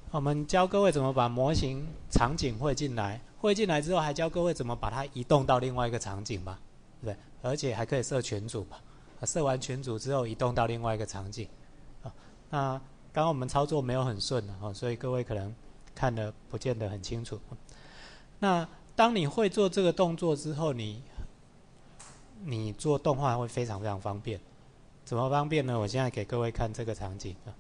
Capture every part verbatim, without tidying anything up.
我们教各位怎么把模型场景汇进来，汇进来之后还教各位怎么把它移动到另外一个场景嘛，对不对？而且还可以设群组嘛，设完群组之后移动到另外一个场景。啊，那刚刚我们操作没有很顺啊，所以各位可能看得不见得很清楚。那当你会做这个动作之后，你你做动画会非常非常方便。怎么方便呢？我现在给各位看这个场景啊。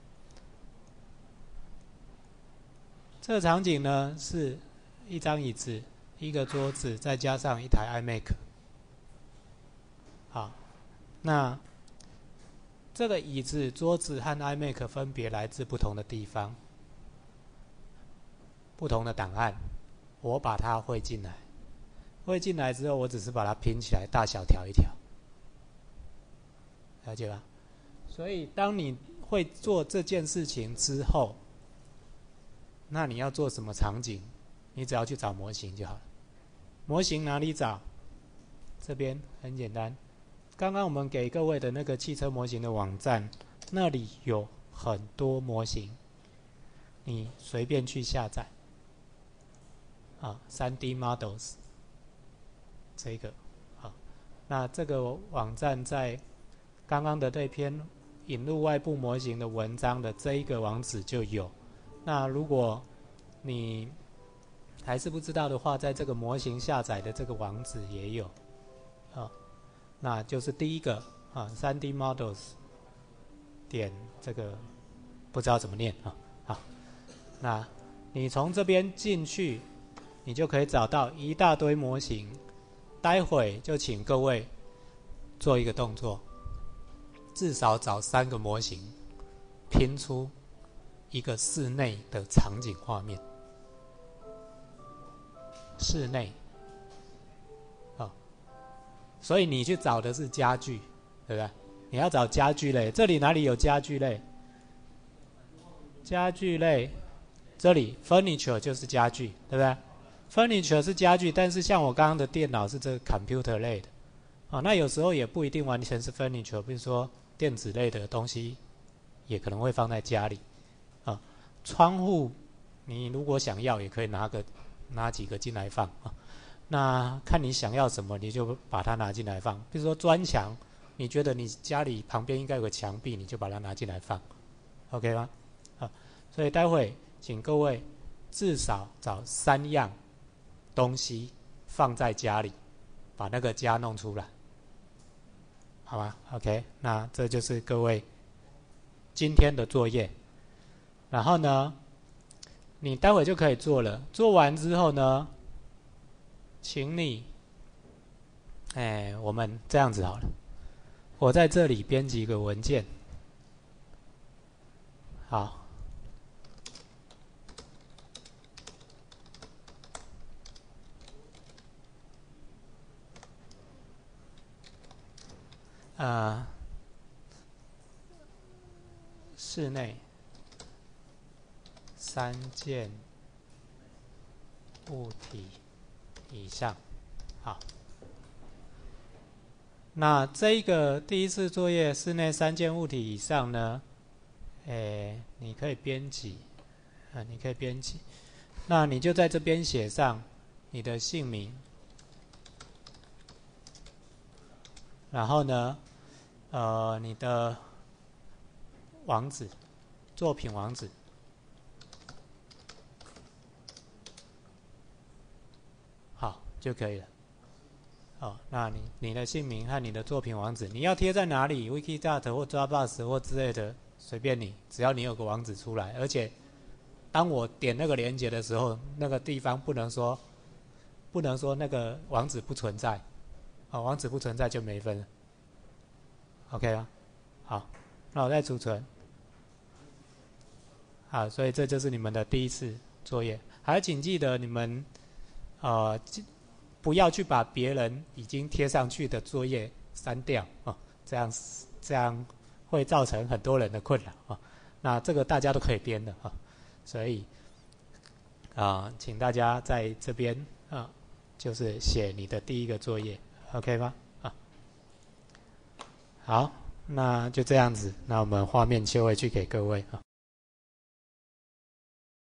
这个场景呢是一张椅子、一个桌子，再加上一台 iMac。好，那这个椅子、桌子和 iMac 分别来自不同的地方、不同的档案，我把它汇进来。汇进来之后，我只是把它拼起来，大小调一调，了解吧？所以，当你会做这件事情之后，那你要做什么场景？你只要去找模型就好了。模型哪里找？这边很简单。刚刚我们给各位的那个汽车模型的网站，那里有很多模型，你随便去下载。啊 ，三 D Models 这个，好，那这个网站在刚刚的这篇引入外部模型的文章的这一个网址就有。那如果你还是不知道的话，在这个模型下载的这个网址也有，啊，那就是第一个啊 ，三 D Models 点这个不知道怎么念啊，好，那你从这边进去，你就可以找到一大堆模型。待会就请各位做一个动作，至少找三个模型，拼出一个室内的场景画面。室内，哦，所以你去找的是家具，对不对？你要找家具类，这里哪里有家具类？家具类，这里 furniture 就是家具，对不对？furniture 是家具，但是像我刚刚的电脑是这个 computer 类的，啊，那有时候也不一定完全是 furniture， 比如说电子类的东西也可能会放在家里，啊，窗户你如果想要也可以拿个拿几个进来放啊，那看你想要什么你就把它拿进来放，比如说砖墙，你觉得你家里旁边应该有个墙壁，你就把它拿进来放 ，OK 吗？啊，所以待会请各位至少找三样东西放在家里，把那个家弄出来，好吗 ？OK， 那这就是各位今天的作业。然后呢，你待会就可以做了。做完之后呢，请你，哎，我们这样子好了，我在这里编辑一个文件，好。呃，室内三件物体以上，好。那这一个第一次作业室内三件物体以上呢，诶，你可以编辑，啊，你可以编辑。那你就在这边写上你的姓名，然后呢，呃，你的网址，作品网址，好就可以了。哦，那你你的姓名和你的作品网址，你要贴在哪里 ？Wikidata 或 Dropbox 或之类的，随便你，只要你有个网址出来。而且，当我点那个连结的时候，那个地方不能说不能说那个网址不存在，哦，网址不存在就没分了。OK 吗？好，那我再储存。好，所以这就是你们的第一次作业。还请记得你们，呃。不要去把别人已经贴上去的作业删掉啊，这样这样会造成很多人的困扰啊。那这个大家都可以编的啊，所以啊，请大家在这边啊，就是写你的第一个作业 ，OK 吗？啊，好，那就这样子，那我们画面切回去给各位啊。